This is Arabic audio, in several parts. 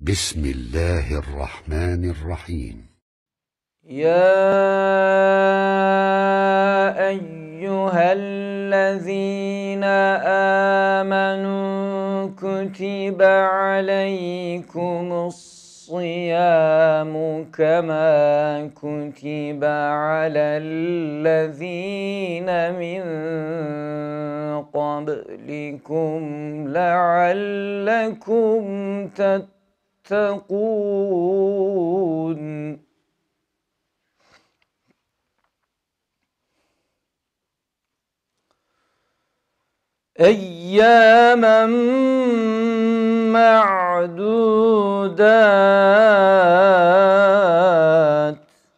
بسم الله الرحمن الرحيم. يا أيها الذين آمنوا كتب عليكم الصيام كما كتب على الذين من قبلكم لعلكم تتقون. أياما معدودات،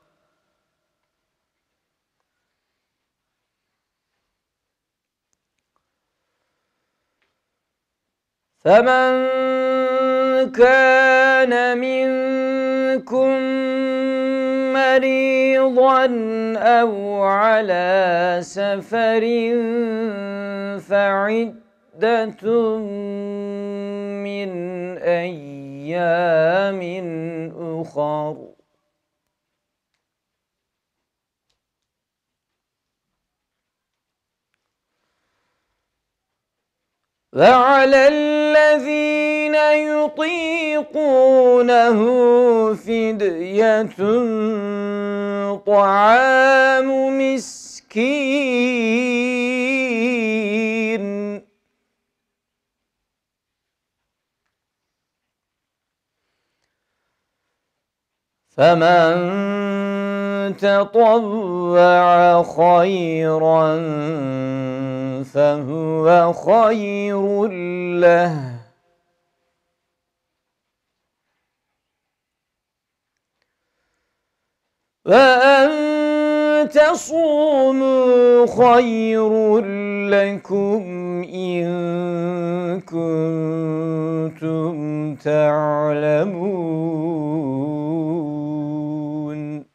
فمن كان منكم مريضا أو على سفر فعدة من أيام أخر. وعلى الذين يطيقونه فدية طعام مسكين، فمن تطوع خيرا فهو خير له، وأن تصوموا خير لكم إن كنتم تعلمون.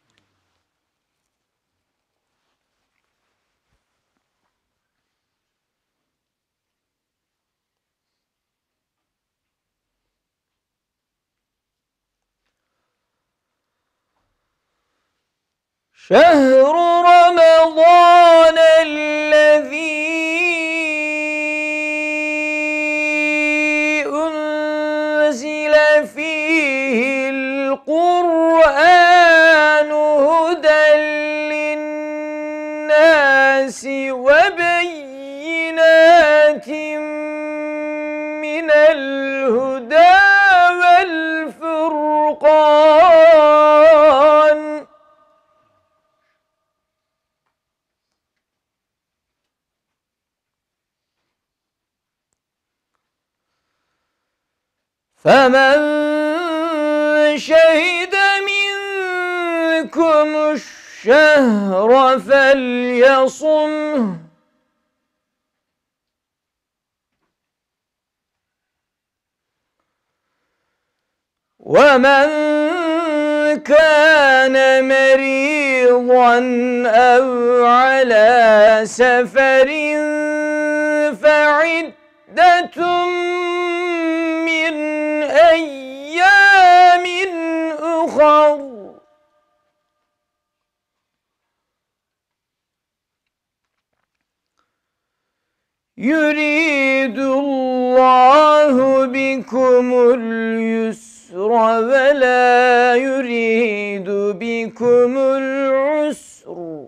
شهر رمضان الذي أنزل فيه القرآن هدى للناس وبينات من الهدى والفرقان، فمن شهد منكم الشهر فليصمه، ومن كان مريضا أو على سفر فعدة من أيام أخر. يريد الله بكم اليسر ولا يريد بكم العسر،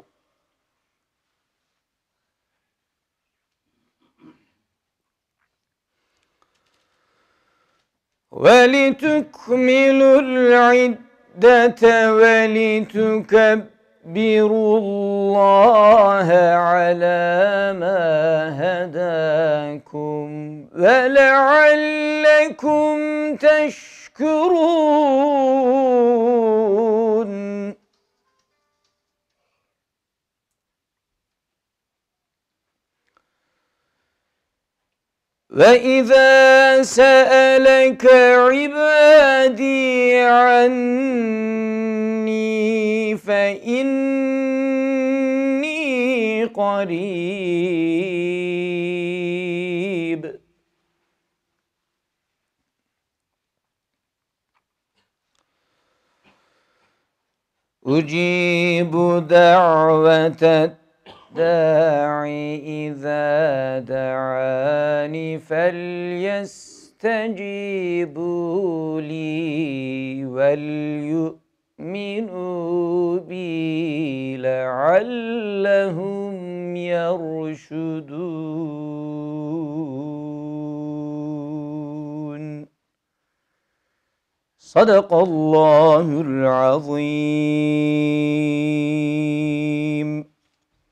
ولتكملوا العدة ولتكبروا الله على ما هداكم ولعلكم تشكرون. وإذا سألك عبادي عني فإني قريب أجيب دعوة الداع إذا دعاني فليستجيبوا لي وليؤمنوا بي لعلهم يرشدون. صدق الله العظيم.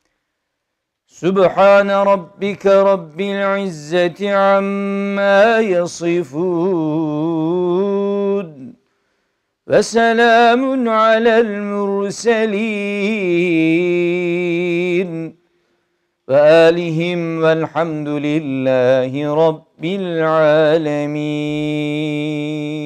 سبحان ربك رب العزة عما يصفون وسلام على المرسلين وآلهم والحمد لله رب العالمين.